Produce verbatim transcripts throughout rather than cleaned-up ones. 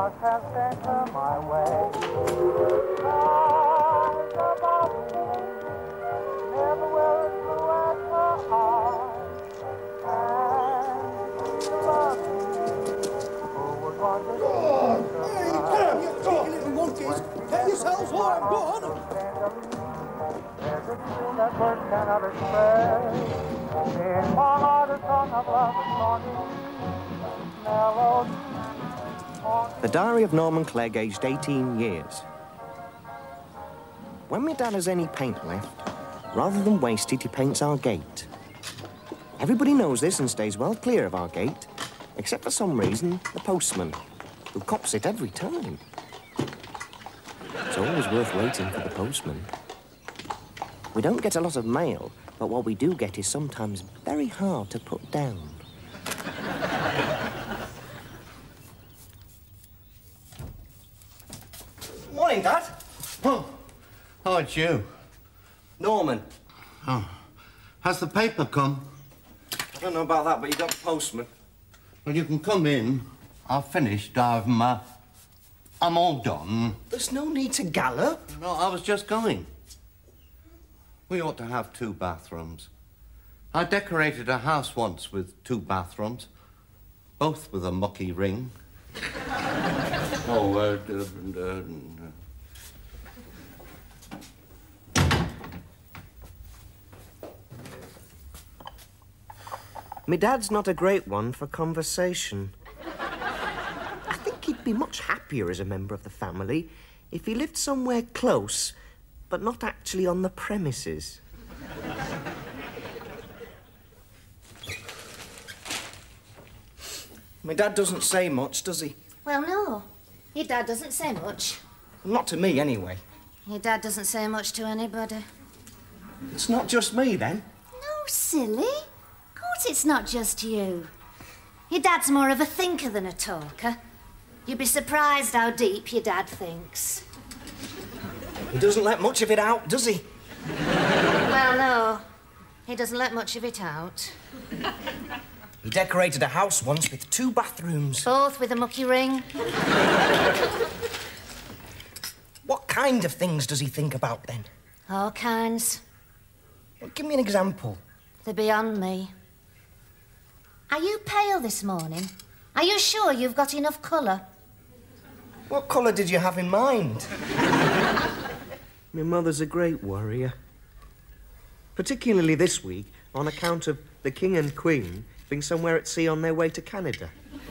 luck has sent her my way. Skies above me, never were as blue as her eyes. And she loves me, who would want to see her Damn, you cheeky little monkeys! Get yourselves home, go on! There's a thrill that words cannot express. In my heart a song of love is haunting melody. The Diary of Norman Clegg, aged eighteen years. When my dad has any paint left, rather than waste it, he paints our gate. Everybody knows this and stays well clear of our gate, except for some reason, the postman, who cops it every time. It's always worth waiting for the postman. We don't get a lot of mail, but what we do get is sometimes very hard to put down. Morning, Dad. Oh, oh, it's you. Norman. Oh, has the paper come? I don't know about that, but you got the postman. Well, you can come in. I've finished. I've, uh, I'm all done. There's no need to gallop. No, I was just going. We ought to have two bathrooms. I decorated a house once with two bathrooms, both with a mucky ring. oh, uh, uh, uh, My dad's not a great one for conversation. I think he'd be much happier as a member of the family if he lived somewhere close, but not actually on the premises. My dad doesn't say much, does he? Well, no. Your dad doesn't say much. Not to me, anyway. Your dad doesn't say much to anybody. It's not just me, then? No, silly. Of course it's not just you. Your dad's more of a thinker than a talker. You'd be surprised how deep your dad thinks. He doesn't let much of it out, does he? Well, no. He doesn't let much of it out. He decorated a house once with two bathrooms. Both with a mucky ring. What kind of things does he think about, then? All kinds. Well, give me an example. They're beyond me. Are you pale this morning? Are you sure you've got enough colour? What colour did you have in mind? My mother's a great worrier. Particularly this week, on account of the King and Queen being somewhere at sea on their way to Canada.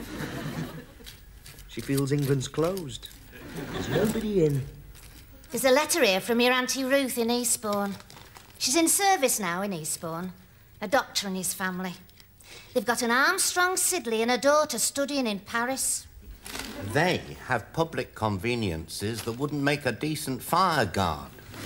She feels England's closed. There's nobody in. There's a letter here from your Auntie Ruth in Eastbourne. She's in service now in Eastbourne. A doctor and his family. They've got an Armstrong Sidley and a daughter studying in Paris. They have public conveniences that wouldn't make a decent fire guard.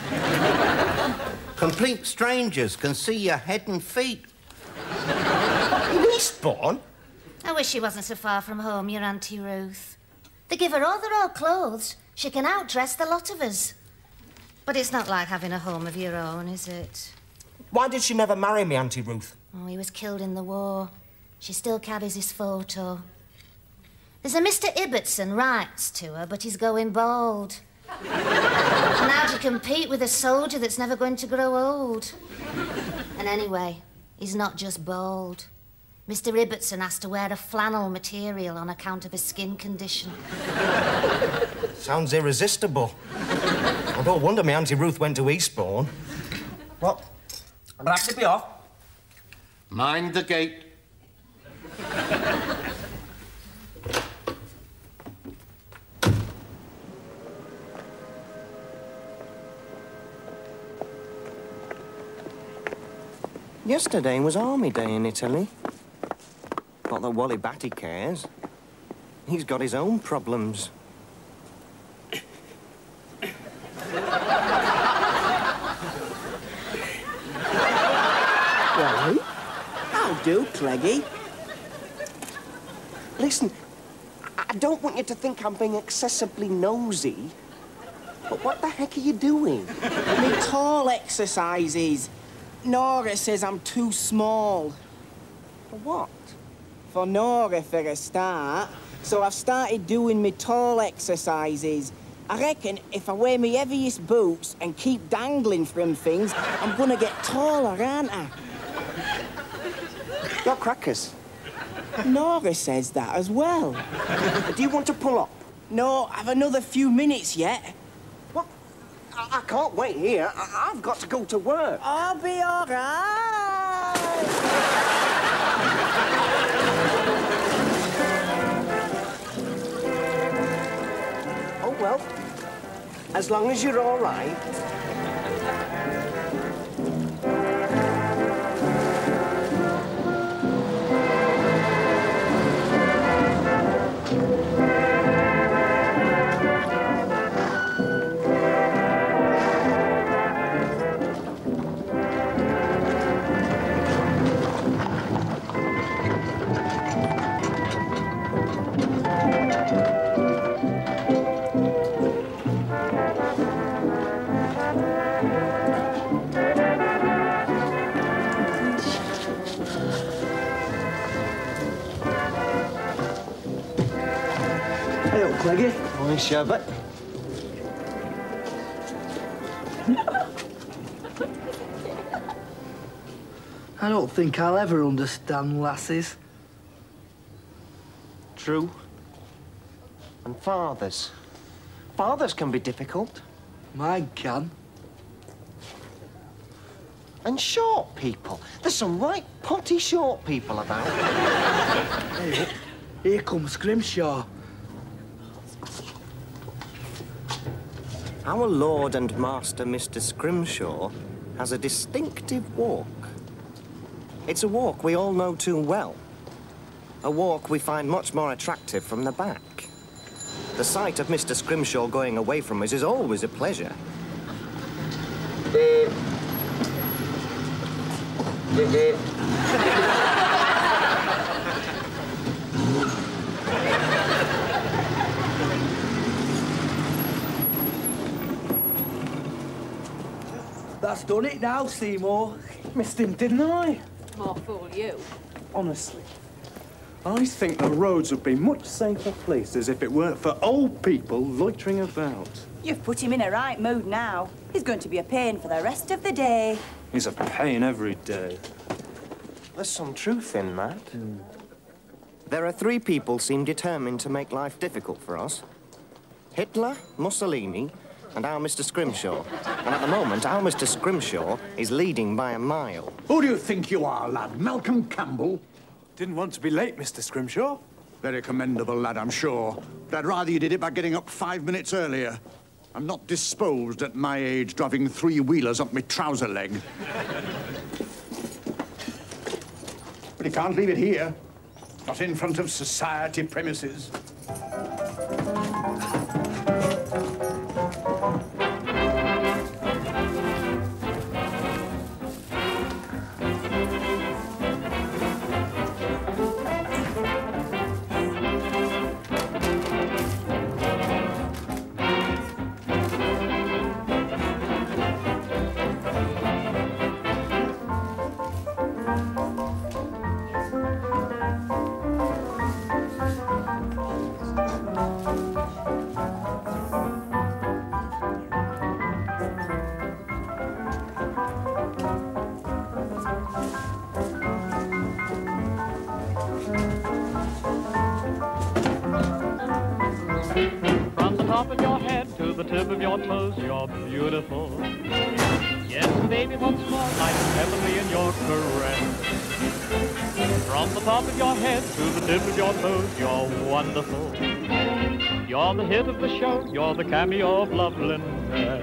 Complete strangers can see your head and feet. In Eastbourne? I wish she wasn't so far from home, your Auntie Ruth. They give her all their old clothes. She can outdress the lot of us. But it's not like having a home of your own, is it? Why did she never marry me, Auntie Ruth? Oh, he was killed in the war. She still carries his photo. There's a Mister Ibbotson writes to her, but he's going bald. And how to compete with a soldier that's never going to grow old? And anyway, he's not just bald. Mister Ibbotson has to wear a flannel material on account of his skin condition. Sounds irresistible. I don't wonder my Auntie Ruth went to Eastbourne. What? I'll have to be off. Mind the gate. Yesterday was Army Day in Italy. Not that Wally Batty cares. He's got his own problems. Wally? How do, Cleggy? Listen, I don't want you to think I'm being excessively nosy, but what the heck are you doing? Me tall exercises. Nora says I'm too small. For what? For Nora, for a start. So I've started doing my tall exercises. I reckon if I wear my heaviest boots and keep dangling from things, I'm gonna get taller, aren't I? You're crackers. Nora says that as well. Do you want to pull up? No, I've another few minutes yet. What? I, I can't wait here. I, I've got to go to work. I'll be all right. Oh, well, as long as you're all right. Cleggy. Morning, Sherbet. I don't think I'll ever understand lasses. True. And fathers. Fathers can be difficult. Mine can. And short people. There's some right potty short people about. Hey, look, here comes Scrimshaw. Our Lord and Master, Mister Scrimshaw, has a distinctive walk. It's a walk we all know too well. A walk we find much more attractive from the back. The sight of Mister Scrimshaw going away from us is always a pleasure. Beep. Beep, beep. That's done it now, Seymour. Missed him, didn't I? More fool you. Honestly. I think the roads would be much safer places if it weren't for old people loitering about. You've put him in a right mood now. He's going to be a pain for the rest of the day. He's a pain every day. There's some truth in that. Mm. There are three people seem determined to make life difficult for us. Hitler, Mussolini, and our Mister Scrimshaw. And at the moment, our Mister Scrimshaw is leading by a mile. Who do you think you are, lad? Malcolm Campbell? Didn't want to be late, Mister Scrimshaw. Very commendable, lad, I'm sure. But I'd rather you did it by getting up five minutes earlier. I'm not disposed at my age driving three-wheelers up my trouser leg. But you can't leave it here. Not in front of society premises. Top of your head to the tip of your toes, you're beautiful. Yes, baby, what's more, like heavenly in your caress. From the top of your head to the tip of your toes, you're wonderful. You're the hit of the show, you're the cameo of loveliness.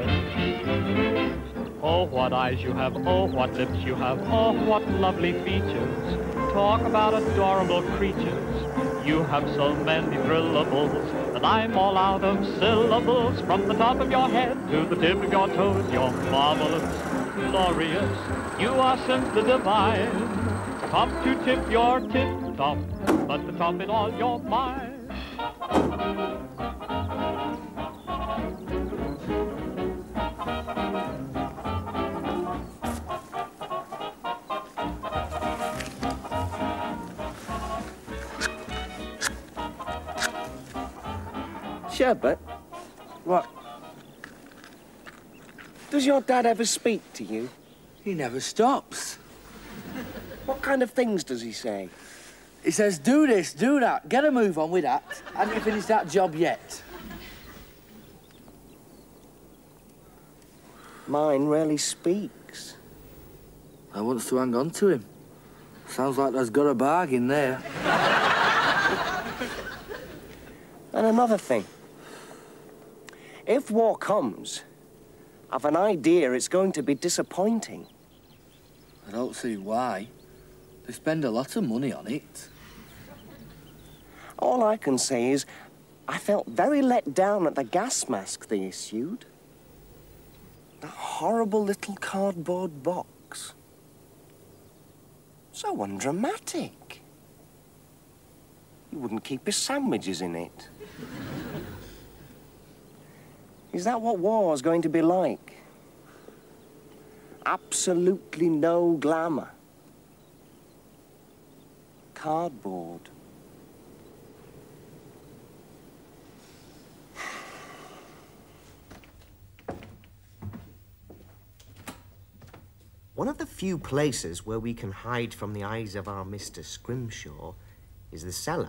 Oh, what eyes you have, oh, what lips you have, oh, what lovely features. Talk about adorable creatures. You have so many thrillables that I'm all out of syllables. From the top of your head to the tip of your toes, you're marvelous, glorious. You are simply divine. Top to tip, you're tip-top, but to top it all, you're mine. Sherbet, What? does your dad ever speak to you? He never stops. What kind of things does he say? He says, do this, do that, get a move on with that. Haven't you finished that job yet? Mine rarely speaks. I wants to hang on to him. Sounds like there's got a bargain there. And another thing. If war comes, I've an idea it's going to be disappointing. I don't see why. They spend a lot of money on it. All I can say is I felt very let down at the gas mask they issued. That horrible little cardboard box. So undramatic. You wouldn't keep your sandwiches in it. Is that what war's going to be like? Absolutely no glamour. Cardboard. One of the few places where we can hide from the eyes of our Mister Scrimshaw is the cellar.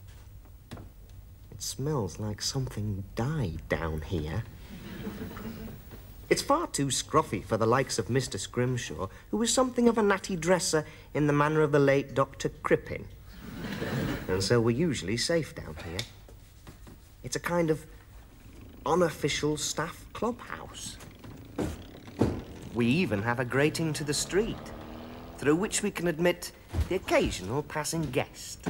It smells like something died down here. It's far too scruffy for the likes of Mister Scrimshaw, who was something of a natty dresser in the manner of the late Doctor Crippen. And so we're usually safe down here. It's a kind of unofficial staff clubhouse. We even have a grating to the street, through which we can admit the occasional passing guest.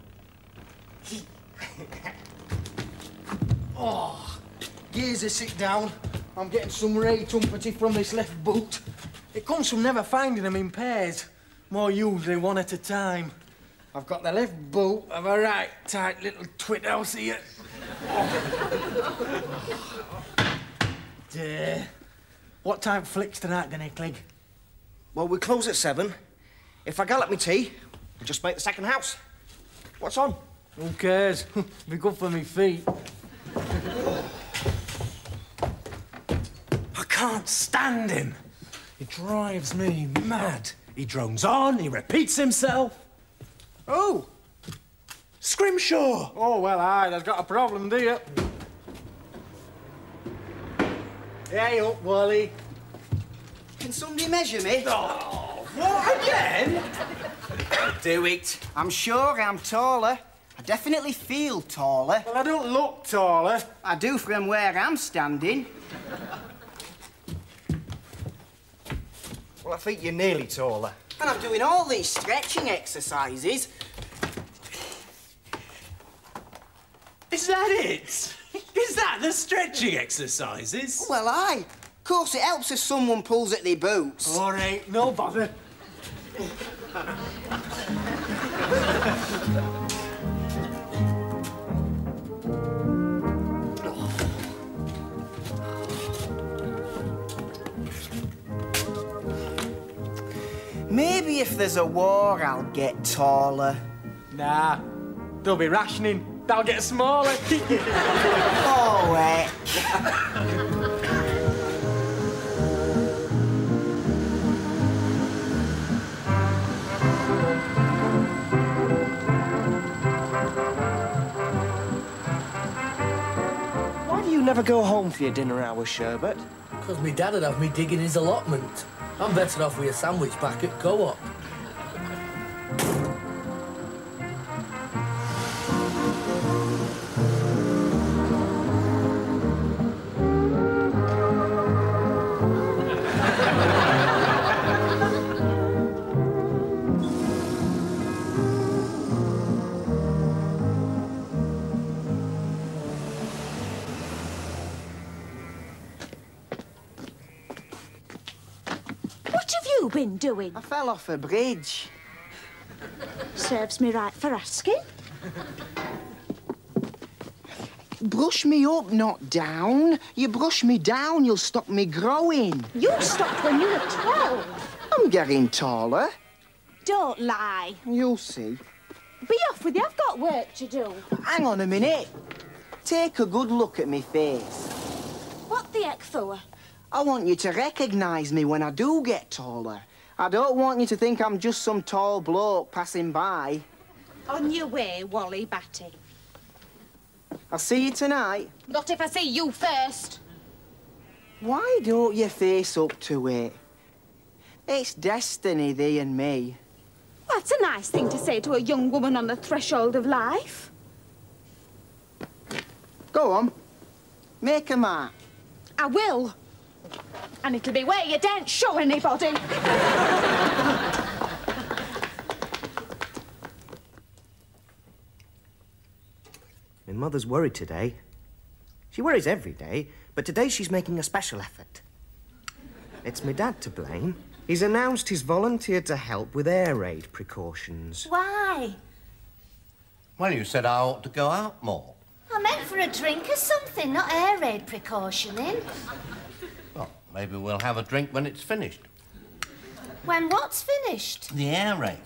Oh, Geezer, sit down. I'm getting some ray tumpety from this left boot. It comes from never finding them in pairs, more usually one at a time. I've got the left boot of a right tight little twit house here. Oh. Dear. What time flicks tonight, then, Clegg? Well, we close at seven. If I gallop me tea, we'll just make the second house. What's on? Who cares? Be good for me feet. I can't stand him. He drives me mad. He drones on, he repeats himself. Oh! Scrimshaw! Oh, well, aye, there's got a problem, do you? Hey up, Wally. Can somebody measure me? Oh, what, again? Do it. I'm sure I'm taller. I definitely feel taller. Well, I don't look taller. I do from where I'm standing. Well, I think you're nearly taller. And I'm doing all these stretching exercises. Is that it? Is that the stretching exercises? Well, aye. Of course, it helps if someone pulls at their boots. All right, no bother. Maybe if there's a war, I'll get taller. Nah, there'll be rationing. That'll get smaller. Oh, heck. Why do you never go home for your dinner hour, Sherbet? Because me dad'd have me digging his allotment. I'm better off with a sandwich back at Co-op. Been doing? I fell off a bridge. Serves me right for asking. Brush me up, not down. You brush me down, you'll stop me growing. You stopped when you were twelve. I'm getting taller. Don't lie. You'll see. Be off with you, I've got work to do. Hang on a minute. Take a good look at me face. What the heck for? I want you to recognise me when I do get taller. I don't want you to think I'm just some tall bloke passing by. On your way, Wally Batty. I'll see you tonight. Not if I see you first. Why don't you face up to it? It's destiny, thee and me. That's a nice thing to say to a young woman on the threshold of life. Go on. Make a mark. I will. And it'll be where you daren't show anybody. My mother's worried today. She worries every day, but today she's making a special effort. It's my dad to blame. He's announced he's volunteered to help with air raid precautions. Why? Well, you said I ought to go out more. I meant for a drink or something, not air raid precautioning. Well, maybe we'll have a drink when it's finished. When what's finished? The air raid.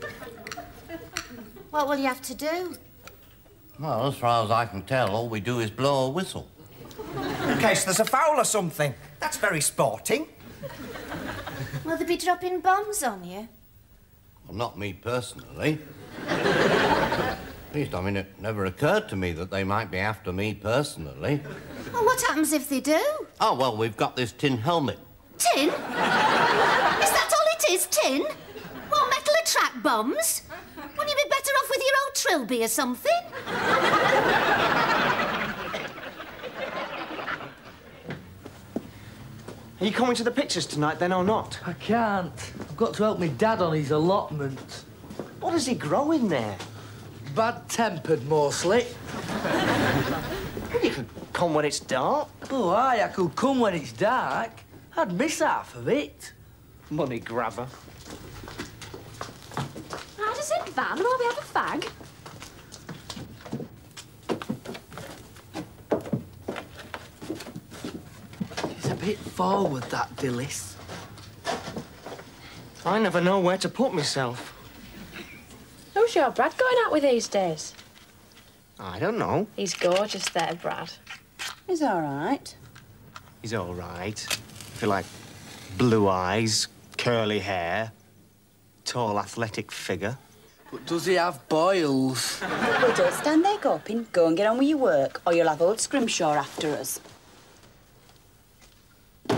What will you have to do? Well, as far as I can tell, all we do is blow a whistle. In case there's a foul or something. That's very sporting. Will they be dropping bombs on you? Well, not me personally. At least, I mean, it never occurred to me that they might be after me personally. Well, what happens if they do? Oh, well, we've got this tin helmet. Tin? Is that all it is, tin? What, metal attract bombs? Wouldn't you be better off with your old trilby or something? Are you coming to the pictures tonight, then, or not? I can't. I've got to help my dad on his allotment. What does he grow in there? Bad-tempered, mostly. Well, you could come when it's dark. Oh, aye, I could come when it's dark. I'd miss half of it. Money grabber. How does it van while we have a fag? It's a bit forward, that Dillis. I never know where to put myself. Who's your Brad going out with these days? I don't know. He's gorgeous there, Brad. He's all right. He's all right. If you like, blue eyes, curly hair, tall, athletic figure. But does he have boils? Well, don't stand there gawping. Go and get on with your work, or you'll have old Scrimshaw after us. Do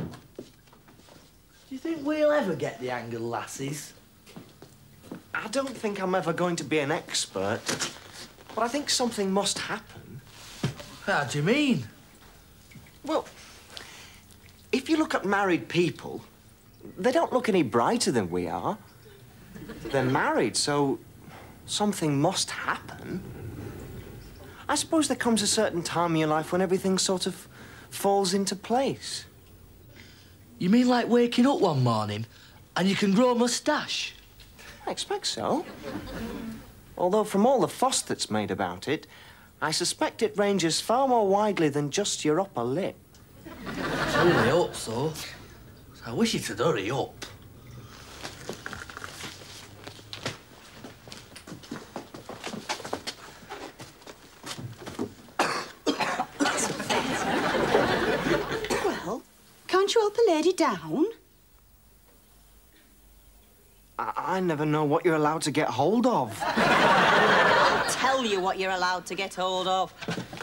you think we'll ever get the hang of lasses? I don't think I'm ever going to be an expert, but I think something must happen. How do you mean? Well, if you look at married people, they don't look any brighter than we are. They're married, so something must happen. I suppose there comes a certain time in your life when everything sort of falls into place. You mean like waking up one morning and you can grow a moustache? I expect so. Although from all the fuss that's made about it, I suspect it ranges far more widely than just your upper lip. I really hope so. I wish you'd hurry up. Well, can't you help a lady down? I, I never know what you're allowed to get hold of. I'll tell you what you're allowed to get hold of.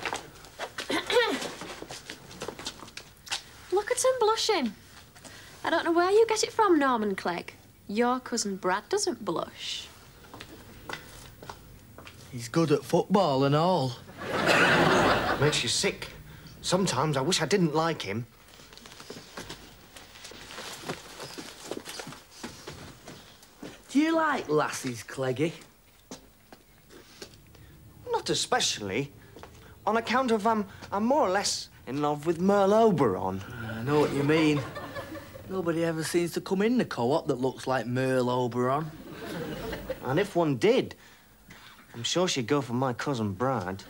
Look at him blushing. I don't know where you get it from, Norman Clegg. Your cousin Brad doesn't blush. He's good at football and all. Makes you sick. Sometimes I wish I didn't like him. Do you like lassies, Cleggy? Not especially. On account of um, I'm more or less in love with Merle Oberon. I know what you mean. Nobody ever seems to come in the co-op that looks like Merle Oberon. And if one did, I'm sure she'd go for my cousin Brad.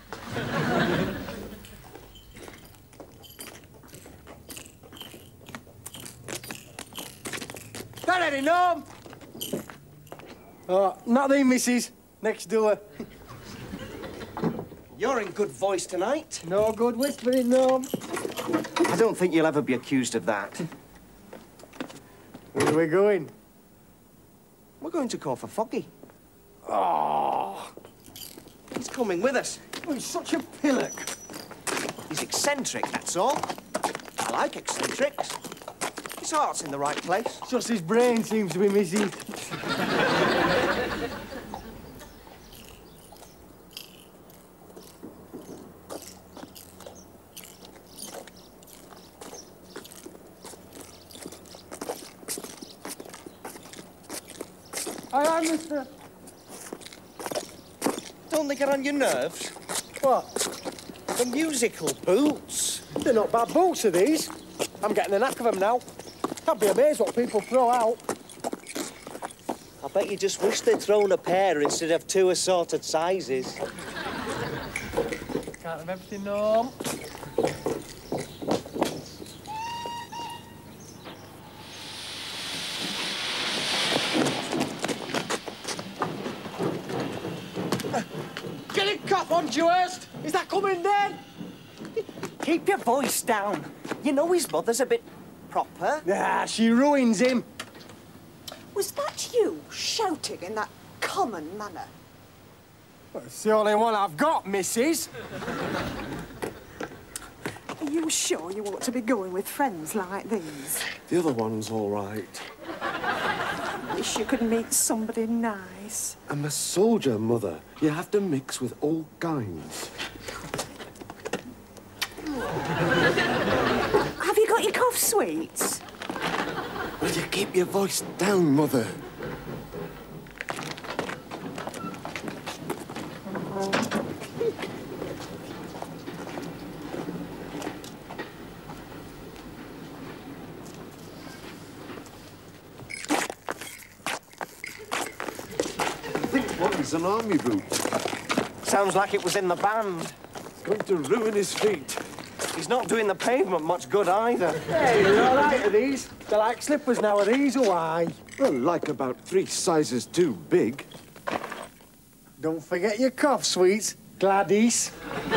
That ain't Norm. Oh, not thee, missus. Next door. You're in good voice tonight. No good whispering, Norm. I don't think you'll ever be accused of that. Where are we going? We're going to call for Foggy. Oh, He's coming with us. oh, he's such a pillock. He's eccentric, that's all. I like eccentrics. His heart's in the right place. Just his brain seems to be missing. Aye, aye, mister. Don't they get on your nerves? What? The musical boots. They're not bad boots, are these? I'm getting the knack of them now. I'd be amazed what people throw out. I bet you just wish they'd thrown a pair instead of two assorted sizes. Can't have everything, Norm. Get it, cop on, Dewhurst! Is that coming then? Keep your voice down. You know his mother's a bit proper. Ah, she ruins him. Was that you shouting in that common manner? Well, it's the only one I've got, missus. Are you sure you ought to be going with friends like these? The other one's all right. Wish you could meet somebody nice. I'm a soldier, Mother. You have to mix with all kinds. Have you got your cough sweets? Will you keep your voice down, Mother? I think one's an army boot. Sounds like it was in the band. Going to ruin his feet. He's not doing the pavement much good either. Hey, they're all right, are these? They're like slippers now, are these, or why? Well, like about three sizes too big. Don't forget your cough sweets, Gladys.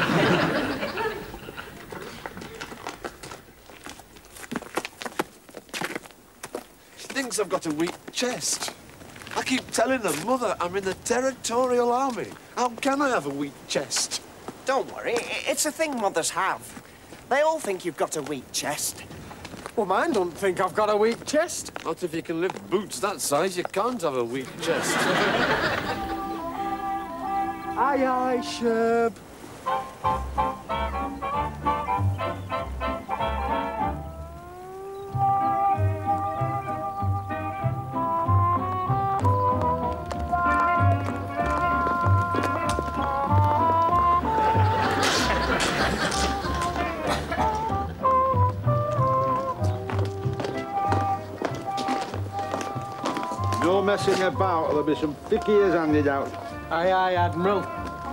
She thinks I've got a weak chest. I keep telling her, Mother, I'm in the Territorial Army. How can I have a weak chest? Don't worry, i- it's a thing mothers have. They all think you've got a weak chest. Well, mine don't think I've got a weak chest. Not if you can lift boots that size, you can't have a weak chest. Aye, aye, Sherb. No messing about, or there'll be some thick ears handed out. Aye, aye, Admiral.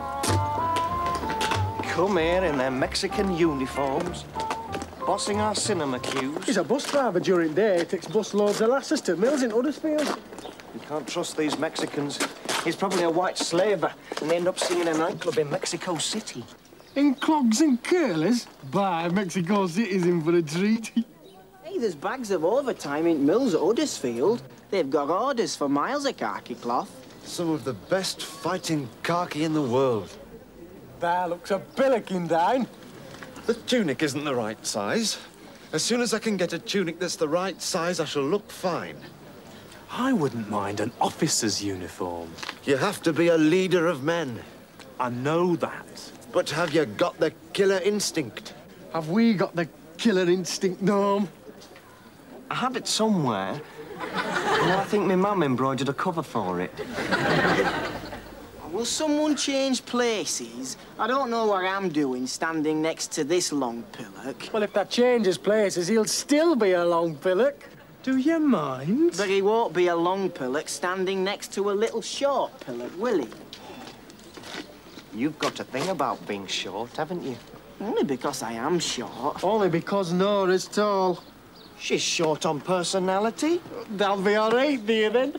Come here in their Mexican uniforms, bossing our cinema queues. He's a bus driver during day. He takes bus loads of lasses to mills in Huddersfield. You can't trust these Mexicans. He's probably a white slaver, and they end up singing a nightclub in Mexico City. In clogs and curlers? Bye, Mexico City's in for a treat. Hey, there's bags of overtime in mills at Huddersfield. They've got orders for miles of khaki cloth. Some of the best fighting khaki in the world. There looks a billicking down. The tunic isn't the right size. As soon as I can get a tunic that's the right size, I shall look fine. I wouldn't mind an officer's uniform. You have to be a leader of men. I know that. But have you got the killer instinct? Have we got the killer instinct, Norm? I had it somewhere. Well, I think my mum embroidered a cover for it. Will someone change places? I don't know what I'm doing standing next to this long pillock. Well, if that changes places, he'll still be a long pillock. Do you mind? But he won't be a long pillock standing next to a little short pillock, will he? You've got a thing about being short, haven't you? Only because I am short. Only because Nora's tall. She's short on personality. That'll be all right, dear, then.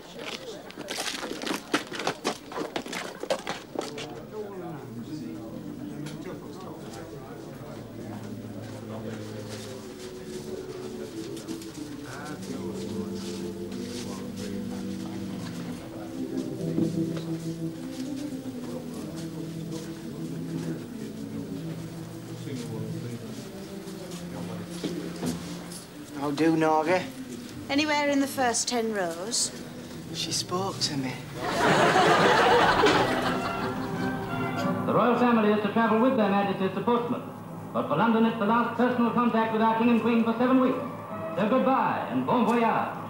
How do, Nora? Anywhere in the first ten rows? She spoke to me. The royal family is to travel with their Majesties to Portsmouth, but for London it's the last personal contact with our King and Queen for seven weeks. So goodbye and bon voyage.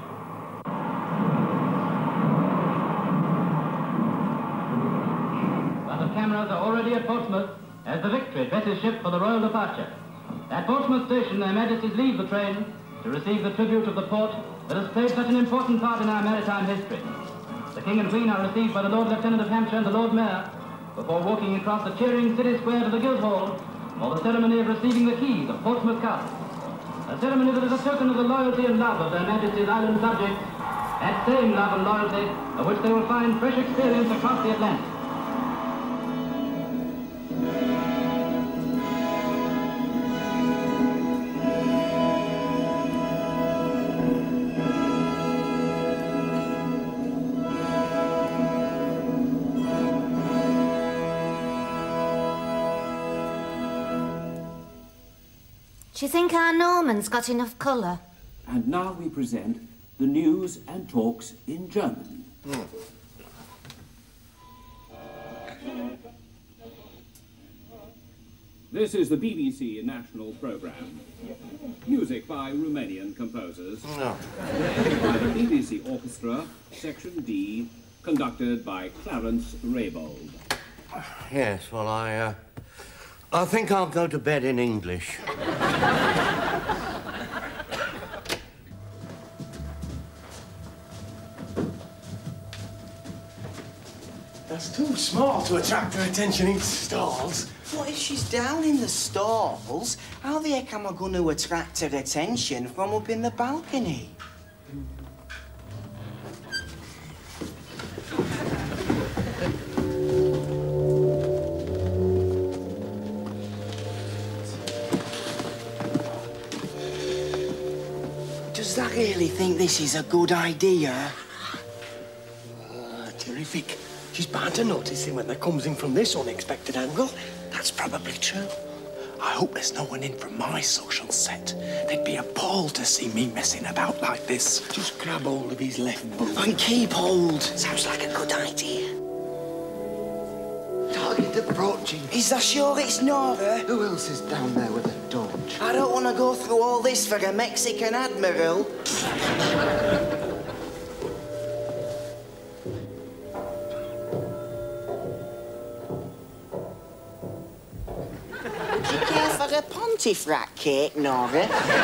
But the cameras are already at Portsmouth as the Victory dresses ship for the royal departure. At Portsmouth Station, their Majesties leave the train to receive the tribute of the port that has played such an important part in our maritime history. The King and Queen are received by the Lord Lieutenant of Hampshire and the Lord Mayor before walking across the cheering city square to the Guildhall for the ceremony of receiving the keys of Portsmouth Castle. A ceremony that is a token of the loyalty and love of their Majesty's island subjects, that same love and loyalty of which they will find fresh experience across the Atlantic. Do you think our Norman's got enough colour? And now we present the news and talks in German. Mm. This is the B B C national programme. Music by Romanian composers. No. By the B B C Orchestra, Section D, conducted by Clarence Raybould. Yes, well, I, uh, I think I'll go to bed in English. That's too small to attract her attention in stalls. What if she's down in the stalls? How the heck am I going to attract her attention from up in the balcony? Does that really think this is a good idea? Uh, terrific. She's bound to notice him when they comes in from this unexpected angle. That's probably true. I hope there's no one in from my social set. They'd be appalled to see me messing about like this. Just grab hold of his left boot. And keep hold. Sounds like a good idea. Target approaching. Is that sure it's Nora? Who else is down there with a torch? I don't want to go through all this for a Mexican admiral. Do you care for a Pontefract cake, Nora?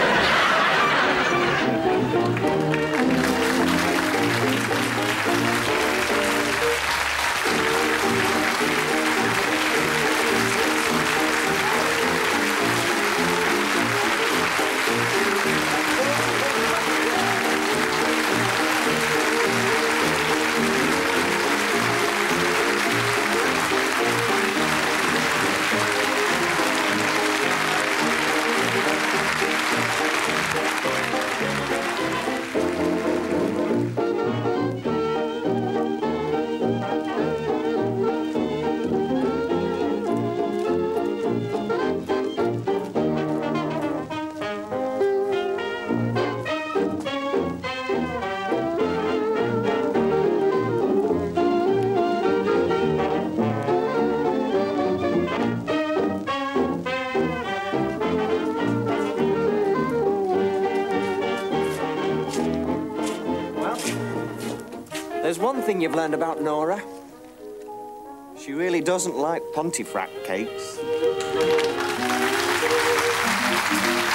There's one thing you've learned about Nora. She really doesn't like Pontefract cakes.